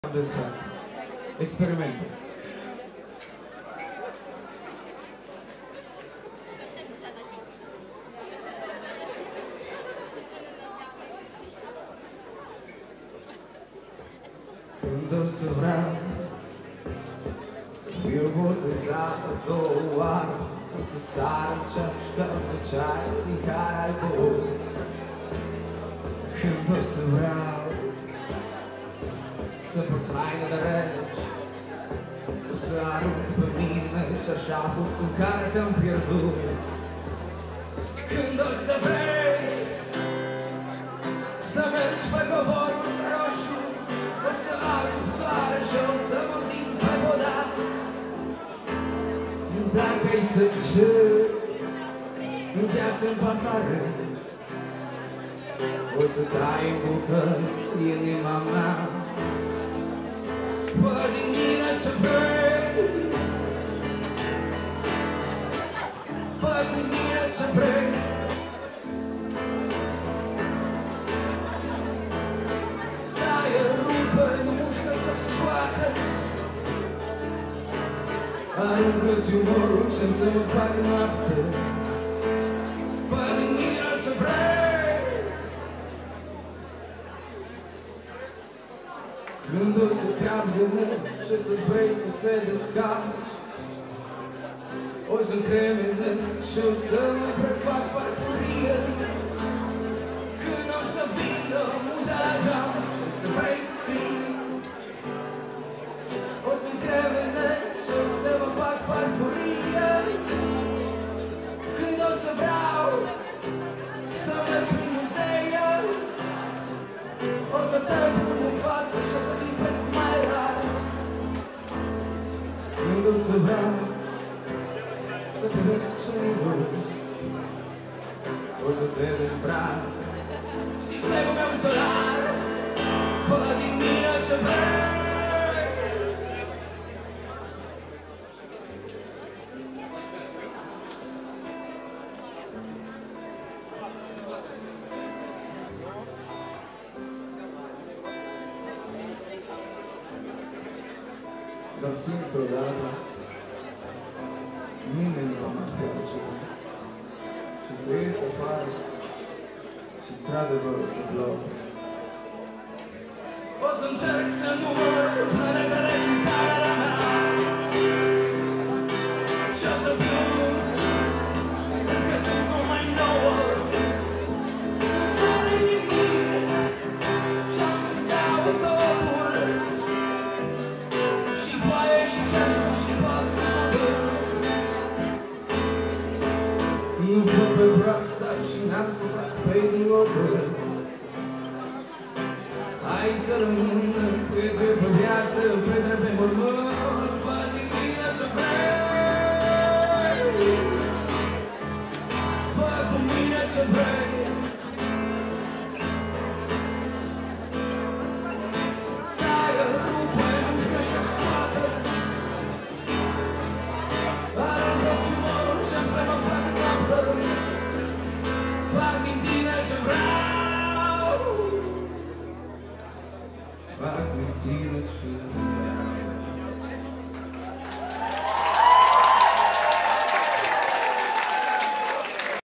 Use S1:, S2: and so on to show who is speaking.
S1: despre asta. Experimente. Când o să vreau să fiu botezată două oară, o să sar în ceașcă de ceai din care ai băut. Când o să vreau să port haine de regi, o să arunc pe mine șarșaful cu care te-am pierdut. Când o să vrei să mergi pe covorul roșu, o să arzi în soare și o să mă întind pe podar. Dacă-i să ceri în viață-n pahare, o să tai în bucăți inima mea. Fă din mine ce vrei, fă din mine ce vrei. Taie, rupe, nu mușcă să-ți scoată, aruncă-ți umorul și-mi să mă fac noapte. Fă din mine ce vrei. Când o să cap de nervi și o să vrei să te descarci, o să-mi cremenez și o să mă prefac farfurie. Când o să vină muza la geam și o să vrei să scrii, o să-mi cremenez și o să mă fac farfurie. Când o să vreau să merg prin muzee, o să te pun în față și o să clipesc mai rar. Când o să vreau să te vezi cu cerul, o să te dezbrac sistemul meu solar. Fă din mine ce vrei. Dar simt că odată nimeni nu m-a fi ajutat și să ies afară și într-adevăr o să plouă. O să încerc să număr planetele din camera mea și o să plâng că sunt numai nouă. Nu cere nimic și-am să-ți dau totul, și foaie și ceașcă și pat cum mă vând. Nu fă pe proasta și n-am să fac pe idiotul. Hai să rămână Petre pe viață, Petre pe mormânt. Fă din mine ce vrei, fă cu mine ce vrei. Taie, rupe, mușcă să scoată, aruncă-ți umorul și-am să mă fac noapte. Fac din tine ce vreau, fac din tine ce vreau.